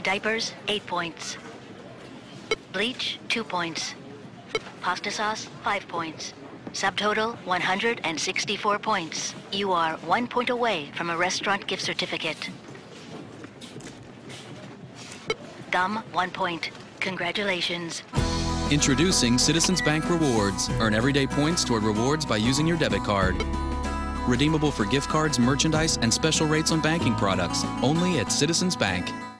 Diapers, 8 points. Bleach, 2 points. Pasta sauce, 5 points. Subtotal, 164 points. You are 1 point away from a restaurant gift certificate. Gum, 1 point. Congratulations. Introducing Citizens Bank Rewards. Earn everyday points toward rewards by using your debit card. Redeemable for gift cards, merchandise, and special rates on banking products. Only at Citizens Bank.